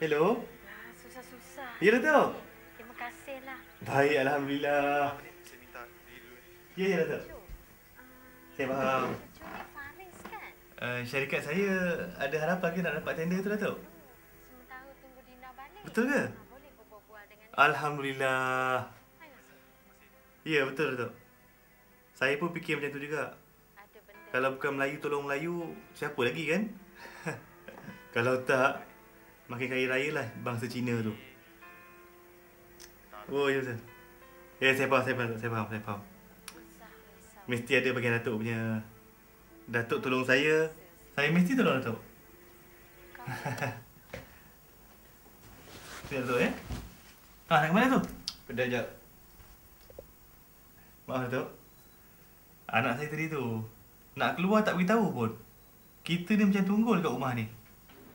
Hello? Susah-susah. Ya, Datuk. Terima kasihlah. Baik, Alhamdulillah. Ni saya minta diri dulu ni. Ya, ya, Datuk. Cucu. Saya faham. Cucu ni Faris kan? Syarikat saya ada harapan ke nak dapat tender tu, Datuk? Sementara tunggu Dina balik. Betul ke? Boleh berbual dengan dia. Alhamdulillah. Ayo, Ya, betul, Datuk. Saya pun fikir macam tu juga. ada benda. Kalau bukan Melayu tolong Melayu, siapa lagi kan? Kalau tak, makin kaya raya lah bangsa Cina tu. Oh, ya betul. Ya, saya faham. Risau. Mesti ada bagian Datuk punya. Datuk tolong saya mesti tolong Datuk. Tu Datuk ya? Nak ke mana tu? Kedai jap. Maaf Datuk. Anak saya tadi tu nak keluar tak beritahu pun. Kita ni macam tunggul kat rumah ni.